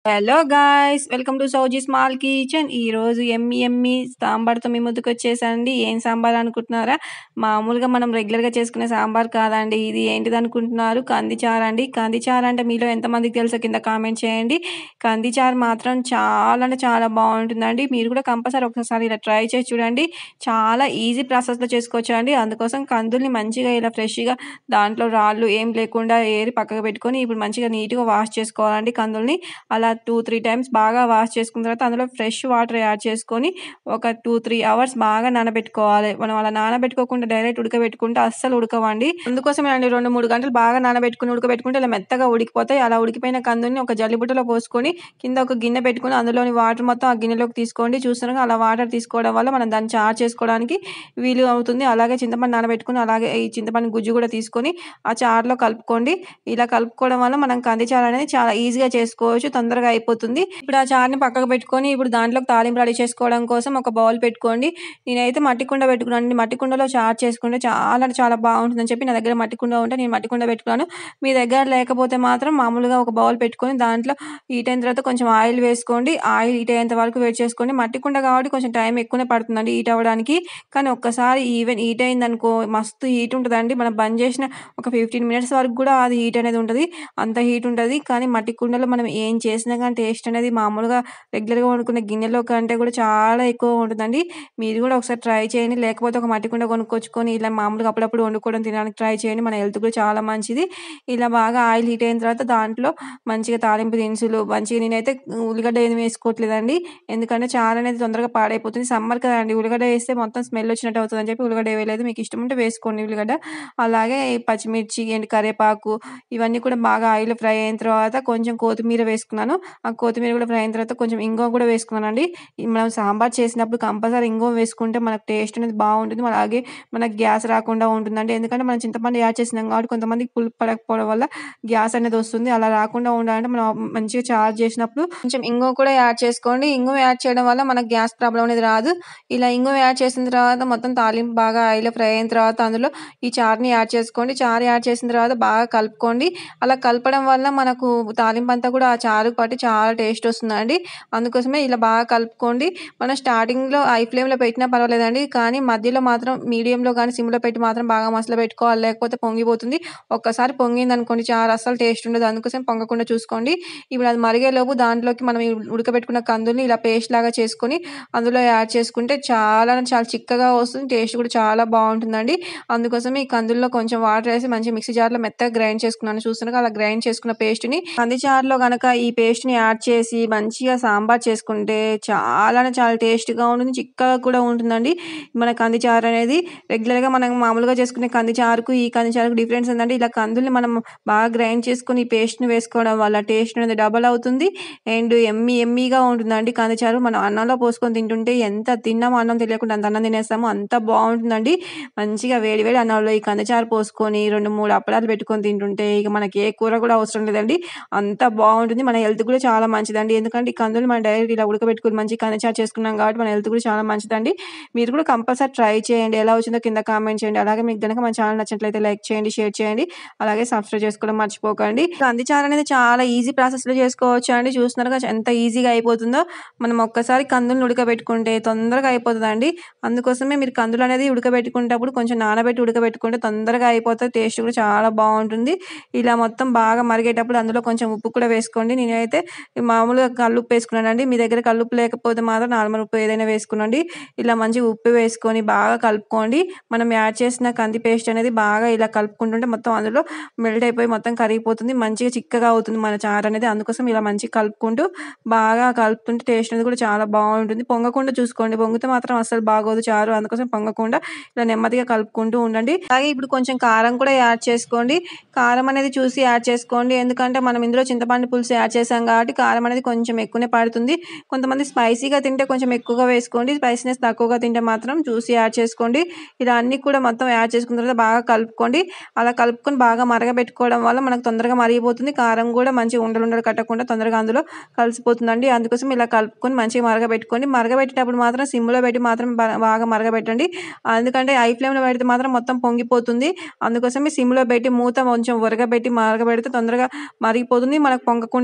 Hello guys, welcome to Souji small kitchen. ఈరోజు ఎమ్మి సాంబార్తో మీ ముందుకు వచ్చేసండి. ఏం సాంబార్ అనుకుంటున్నారా? మామూలుగా మనం రెగ్యులర్గా చేసుకునే సాంబార్ కాదండి. ఇది ఏంటిది అనుకుంటున్నారు? కందిచారు అండి. కందిచారు అంటే మీలో ఎంతమందికి తెలుసో కింద కామెంట్ చేయండి. కందిచారు మాత్రం చాలా అంటే చాలా బాగుంటుందండి. మీరు కూడా కంపల్సరీ ఒకసారి ఇలా ట్రై చేసి చూడండి. చాలా ఈజీ ప్రాసెస్లో చేసుకోవచ్చు అండి. అందుకోసం కందుల్ని మంచిగా ఇలా ఫ్రెష్గా దాంట్లో రాళ్ళు ఏం లేకుండా ఏరి పక్కకు పెట్టుకొని ఇప్పుడు మంచిగా నీట్గా వాష్ చేసుకోవాలండి కందుల్ని. అలా 2-3 టైమ్స్ బాగా వాష్ చేసుకున్న తర్వాత అందులో ఫ్రెష్ వాటర్ యాడ్ చేసుకొని ఒక 2-3 అవర్స్ బాగా నానబెట్టుకోవాలి. మనం అలా నానబెట్టుకోకుండా డైరెక్ట్ ఉడకబెట్టుకుంటే అస్సలు ఉడకవండి. అందుకోసమే అండి 2-3 గంటలు బాగా నానబెట్టుకుని ఉడకబెట్టుకుంటే ఇలా మెత్తగా ఉడికిపోతాయి. అలా ఉడికిపోయిన కందుల్ని ఒక జల్లిబుట్టలో పోసుకొని కింద ఒక గిన్నె పెట్టుకొని అందులోని వాటర్ మొత్తం ఆ గిన్నెలోకి తీసుకోండి. చూస్తున్నారుగా అలా వాటర్ తీసుకోవడం వల్ల మనం దాన్ని చారు చేసుకోవడానికి వీలు అవుతుంది. అలాగే చింతపండు నానబెట్టుకుని అలాగే ఈ చింతపండు గుజ్జు కూడా తీసుకొని ఆ చారులో కలుపుకోండి. ఇలా కలుపుకోవడం వల్ల మనం కంది చారు అనేది చాలా ఈజీగా చేసుకోవచ్చు, తొందరగా అయిపోతుంది. ఇప్పుడు ఆ చారుని పక్కకు పెట్టుకొని ఇప్పుడు దాంట్లోకి తాలింపు రెడీ చేసుకోవడం కోసం ఒక బౌల్ పెట్టుకోండి. నేనైతే మట్టి కుండ పెట్టుకున్నాను. మట్టి కుండలో చారు చేసుకుంటే చాలా అంటే చాలా బాగుంటుందని చెప్పి నా దగ్గర మట్టి కుండ ఉంటే నేను మట్టి కుండ పెట్టుకున్నాను. మీ దగ్గర లేకపోతే మాత్రం మామూలుగా ఒక బౌల్ పెట్టుకొని దాంట్లో హీట్ అయిన తర్వాత కొంచెం ఆయిల్ వేసుకోండి. ఆయిల్ హీట్ అయ్యేంత వరకు వెయిట్ చేసుకోండి. మట్టి కుండ కాబట్టి కొంచెం టైం ఎక్కువనే పడుతుందండి హీట్ అవ్వడానికి. కానీ ఒక్కసారి ఈవెన్ హీట్ అయిందనుకో మస్తు హీట్ ఉంటుందండి. మనం బంద్ చేసిన ఒక 15 మినిట్స్ వరకు కూడా అది హీట్ అనేది ఉంటుంది. అంత హీట్ ఉంటుంది. కానీ మట్టి కుండలో మనం ఏం చేసినా కానీ టేస్ట్ అనేది మామూలుగా రెగ్యులర్గా వండుకునే గిన్నెలో కంటే కూడా చాలా ఎక్కువ ఉంటుందండి. మీరు కూడా ఒకసారి ట్రై చేయండి. లేకపోతే ఒక మట్టి కుండ కొనుక్కొచ్చుకొని ఇలా మామూలుగా అప్పుడప్పుడు వండుకోవడం తినడానికి ట్రై చేయండి. మన హెల్త్ కూడా చాలా మంచిది. ఇలా బాగా ఆయిల్ హీట్ అయిన తర్వాత దాంట్లో మంచిగా తాలింపు దినుసులు మంచిగా నేనైతే ఉల్లిగడ్డ ఏమి వేసుకోవట్లేదండి. ఎందుకంటే చారు అనేది తొందరగా పాడైపోతుంది. సమ్మర్ కదండి, ఉల్లిగడ్డ వేస్తే మొత్తం స్మెల్ వచ్చినట్టు అవుతుందని చెప్పి ఉల్లిగడ్డ వేయలేదు. మీకు ఇష్టం ఉంటే వేసుకోండి ఉల్లిగడ్డ. అలాగే పచ్చిమిర్చి అండ్ కరివేపాకు ఇవన్నీ కూడా బాగా ఆయిల్‌లో ఫ్రై అయిన తర్వాత కొంచెం కొత్తిమీర వేసుకున్నాను. ఆ కొత్తిమీర కూడా ఫ్రై అయిన తర్వాత కొంచెం ఇంగువ కూడా వేసుకున్నానండి. మనం సాంబార్ చేసినప్పుడు కంపల్సరీ ఇంగువ వేసుకుంటే మనకు టేస్ట్ అనేది బాగుంటుంది. అలాగే మనకు గ్యాస్ రాకుండా ఉంటుందండి. ఎందుకంటే మనం చింతపండు యాడ్ చేసినాం కాబట్టి కొంతమందికి పులుపు పడకపోవడం వల్ల గ్యాస్ అనేది వస్తుంది. అలా రాకుండా ఉండాలంటే మనం మంచిగా చారు చేసినప్పుడు కొంచెం ఇంగువ కూడా యాడ్ చేసుకోండి. ఇంగువ యాడ్ చేయడం వల్ల మనకు గ్యాస్ ప్రాబ్లమ్ అనేది రాదు. ఇలా ఇంగువ యాడ్ చేసిన తర్వాత మొత్తం తాలింపు బాగా ఆయిల్‌లో ఫ్రై అయిన తర్వాత అందులో ఈ చారుని యాడ్ చేసుకోండి. చారు యాడ్ చేసిన తర్వాత బాగా కలుపుకోండి. అలా కలపడం వల్ల మనకు తాలింపు అంతా కూడా ఆ చారుకి పట్టి చాలా టేస్ట్ వస్తుందండి. అందుకోసమే ఇలా బాగా కలుపుకోండి. మనం స్టార్టింగ్‌లో హై ఫ్లేమ్‌లో పెట్టినా పర్వాలేదండి. కానీ మధ్యలో మాత్రం మీడియంలో గాని, సిమ్‌లో పెట్టి మాత్రం బాగా మసలబెట్టుకోవాలి. లేకపోతే పొంగిపోతుంది. ఒక్కసారి పొంగిందనుకోండి చారు అస్సలు టేస్ట్ ఉండదు. అందుకోసం పొంగకుండా చూసుకోండి. ఇప్పుడు అది మరిగేలోపు దాంట్లోకి మనం ఈ ఉడకబెట్టుకున్న కందుల్ని ఇలా పేస్ట్ లాగా చేసుకొని అందులో యాడ్ చేసుకుంటే చాలా అంటే చాలా చిక్కగా వస్తుంది. టేస్ట్ కూడా చాలా బాగుంటుందండి. అందుకోసమే ఈ కందుల్లో కొంచెం వాటర్ వేసి మంచిగా మిక్సీ జార్‌లో మెత్తగా గ్రైండ్ చేసుకున్నాను. చూస్తున్నారుగా అలా గ్రైండ్ చేసుకున్న పేస్ట్‌ని కంది చారులో గనక ఈ పేస్ట్‌ని యాడ్ చేసి మంచిగా సాంబార్ చేసుకుంటే చాలా అంటే చాలా టేస్ట్‌గా ఉంటుంది. చిక్కగా కూడా ఉంటుందండి. మన కంది చారు అనేది రెగ్యులర్‌గా మనం మామూలుగా చేసుకునే కంది చారుకు ఈ కంది చారుకు డిఫరెన్స్ ఏందంటే ఇలా కందుల్ని మనం బాగా గ్రైండ్ చేసుకొని ఈ పేస్ట్‌ని వేసుకోవడం వల్ల టేస్ట్ అనేది డబల్ అవుతుంది. అండ్ యమ్మీగా ఉంటుందండి కంది చారు. మనం అన్నంలో పోసుకొని తింటుంటే ఎంత తిన్నామో అన్నం తెలియకుండా అంత అన్నం తినేస్తాము. అంత బాగుంటుందండి. మంచిగా వేడి వేడి అన్నంలో ఈ కంది చారు పోసుకొని 2-3 అప్పడాలు పెట్టుకొని తింటుంటే ఇక మనకి ఏ కూర కూడా అవసరం లేదండి. అంత బాగుంటుంది. మన హెల్త్ కూడా చాలా మంచిదండి. ఎందుకంటే ఈ కందులు మనం డైరెక్ట్ ఇలా ఉడకబెట్టుకొని మంచి కంది చారు చేసుకున్నాం కాబట్టి మన హెల్త్ కూడా చాలా మంచిదండి. మీరు కూడా కంపల్సరీ ట్రై చేయండి. ఎలా వచ్చిందో కింద కామెంట్ చేయండి. అలాగే మీకు గనక మన ఛానల్ నచ్చినట్లయితే లైక్ చేయండి, షేర్ చేయండి. అలాగే సబ్స్క్రైబ్ చేసుకోవడం మర్చిపోకండి. కంది చారు అనేది చాలా ఈజీ ప్రాసెస్‌లో చేసుకోవచ్చు అండి. చూస్తున్నారుగా ఎంత ఈజీగా అయిపోతుందో. మనం ఒక్కసారి కందుల్ని ఉడకబెట్టుకుంటే తొందరగా అయిపోతదండి. అందుకోసమే మీరు కందులు అనేది ఉడకబెట్టుకునేటప్పుడు కొంచెం నానబెట్టి ఉడకబెట్టుకుంటే తొందరగా అయిపోతది. టేస్ట్ కూడా చాలా బాగుంటుంది. ఇలా మొత్తం బాగా మరిగేటప్పుడు అందులో కొంచెం ఉప్పు కూడా వేసుకోండి. నేనైతే మామూలుగా కల్లుప్పు వేసుకున్నానండి. మీ దగ్గర కల్లుప్పు లేకపోతే మాత్రం నార్మల్ ఉప్పు ఏదైనా వేసుకోనండి. ఇలా మంచిగా ఉప్పు వేసుకొని బాగా కలుపుకోండి. మనం యాడ్ చేసిన కంది పేస్ట్ అనేది బాగా ఇలా కలుపుకుంటుంటే మొత్తం అందులో మెల్ట్ అయిపోయి మొత్తం కరిగిపోతుంది. మంచిగా చిక్కగా అవుతుంది మన చారు అనేది. అందుకోసం ఇలా మంచిగా కలుపుకుంటూ బాగా కలుపుతుంటే టేస్ట్ అనేది కూడా చాలా బాగుంటుంది. పొంగకుండా చూసుకోండి. పొంగితే మాత్రం అస్సలు బాగోదు చారు. అందుకోసం పొంగకుండా ఇలా నెమ్మదిగా కలుపుకుంటూ ఉండండి. అలాగే ఇప్పుడు కొంచెం కారం కూడా యాడ్ చేసుకోండి. కారం అనేది చూసి యాడ్ చేసుకోండి. ఎందుకంటే మనం ఇందులో చింతపండు పులుసు యాడ్ చేసాం కాబట్టి కారం అనేది కొంచెం ఎక్కువనే పడుతుంది. కొంతమంది స్పైసీగా తింటే కొంచెం ఎక్కువగా వేసుకోండి. స్పైసీనెస్ తక్కువగా తింటే మాత్రం చూసి యాడ్ చేసుకోండి. ఇలా అన్నీ కూడా మొత్తం యాడ్ చేసుకున్న తర్వాత బాగా కలుపుకోండి. అలా కలుపుకొని బాగా మరగబెట్టుకోవడం వల్ల మనకు తొందరగా మరిగిపోతుంది. కారం కూడా మంచిగా ఉండలు కట్టకుండా తొందరగా అందులో కలిసిపోతుందండి. అందుకోసం ఇలా కలుపుకొని మంచిగా మరగబెట్టుకోండి. మరగబెట్టేటప్పుడు మాత్రం సిమ్‌లో పెట్టి మాత్రం బాగా మరగబెట్టండి. ఎందుకంటే హై ఫ్లేమ్‌లో పెడితే మాత్రం మొత్తం పొంగిపోతుంది. అందుకోసమే సిమ్‌లో పెట్టి మూత కొంచెం ఉరగబెట్టి మరగబెడితే తొందరగా మరిగిపోతుంది. మనకు పొంగకుండా ఉంటుంది.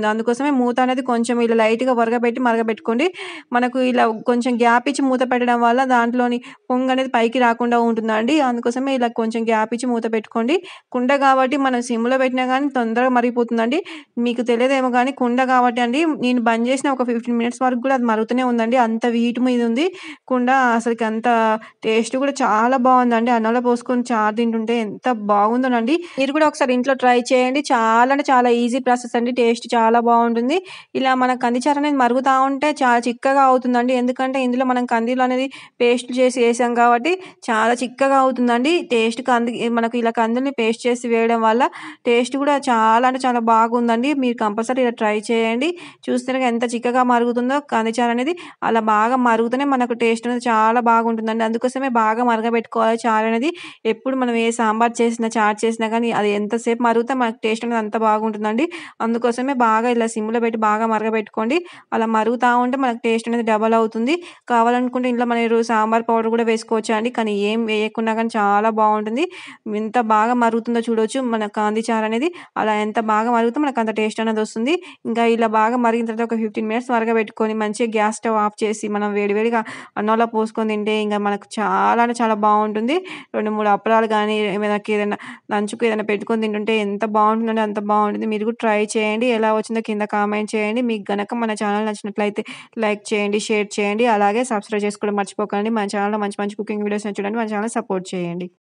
ఉంటుంది. అందుకోసమే మూత అనేది కొంచెం ఇలా లైట్‌గా మరగబెట్టుకోండి. మనకు ఇలా కొంచెం గ్యాప్ ఇచ్చి మూత పెట్టడం వల్ల దాంట్లోని పొంగనేది పైకి రాకుండా ఉంటుందండి. అందుకోసమే ఇలా కొంచెం గ్యాప్ ఇచ్చి మూత పెట్టుకోండి. కుండ కాబట్టి మనం సిమ్‌లో పెట్టినా గానీ తొందరగా మరిగిపోతుందండి. మీకు తెలియదేమో గానీ కుండ కాబట్టి అండి నేను బంద్ చేసిన ఒక 15 మినిట్స్ వరకు గూడా అది మరుగుతూనే ఉందండి. అంత హీట్ మీద ఉంది కుండ. అసలకి అంత టేస్ట్ కూడా చాలా బావుందండి. అన్నంలో పోసుకొని చారు తింటుంటే ఎంత బాగుందోనండి. మీరు కూడా ఒకసారి ఇంట్లో ట్రై చేయండి. చాలా అంటే చాలా ఈజీ ప్రాసెస్ అండి. టేస్ట్ చాలా బావుంటుంది. ఇలా మన కంది చారు అనేది మరుగుతా ఉంటే చాలా చిక్కగా అవుతుందండి. ఎందుకంటే ఇందులో మనం కందిలో అనేది పేస్ట్ చేసి ఏసాం కాబట్టి చాలా చిక్కగా అవుతుందండి. టేస్ట్ మనకు ఇలా కందుల్ని పేస్ట్ చేసి వేయడం వల్ల టేస్ట్ కూడా చాలా అంటే చాలా బాగుందండి. మీరు కంపల్సరీ ఇలా ట్రై చేయండి. చూస్తేనే ఎంత చిక్కగా మరుగుతుందో కంది చారు అనేది. అలా బాగా మరుగుతూనే మనకు టేస్ట్ అనేది చాలా బాగుంటుందండి. అందుకోసమే బాగా మరగబెట్టుకోవాలి చారు అనేది. ఎప్పుడు మనం ఏ సాంబార్ చేసినా, చారు చేసినా గానీ అది ఎంతసేపు మరిగితే మనకు టేస్ట్ అనేది అంత బాగుంటుందండి. అందుకోసమే బాగా ఇలా సిమ్‌లో పెట్టి బాగా మరగబెట్టుకోండి. అలా మరుగుతా ఉంటే మనకు టేస్ట్ అనేది డబల్ అవుతుంది. కావాలనుకుంటే ఇంట్లో మీరు సాంబార్ పౌడర్ కూడా వేసుకోవచ్చండి. కానీ ఏం వేయకున్నా గానీ చాలా బావుంటుంది. ఎంత బాగా మరుగుతుందో చూడొచ్చు మన కాంది చారు అనేది. అలా ఎంత బాగా మరిగితే మనకు అంత టేస్ట్ అనేది వస్తుంది. ఇంకా ఇలా బాగా మరిగిన తర్వాత ఒక 15 మినిట్స్ మరగబెట్టుకొని మంచిగా గ్యాస్ స్టవ్ ఆఫ్ చేసి మనం వేడివేడిగా అన్నంలో పోసుకొని తింటే ఇంక మనకు చాలా అంటే చాలా బావుంటుంది. 2, 3 అప్పడాలు గానీ, మనకేదైనా లంచ్‌కు ఏదైనా పెట్టుకొని తింటుంటే ఎంత బావుంటుందంటే అంత బావుంటుంది. మీరు కూడా ట్రై చేయండి. ఎలా వచ్చిందో కింద కామెంట్ చేయండి. మీకు గనక మన ఛానల్ నచ్చినట్లయితే లైక్ చేయండి, షేర్ చేయండి. అలాగే సబ్స్క్రైబ్ చేసుకోవడం మర్చిపోకండి. మన ఛానల్‌లో మంచి మంచి కుకింగ్ వీడియోస్ చూడండి. మన ఛానల్ సపోర్ట్ చేయండి.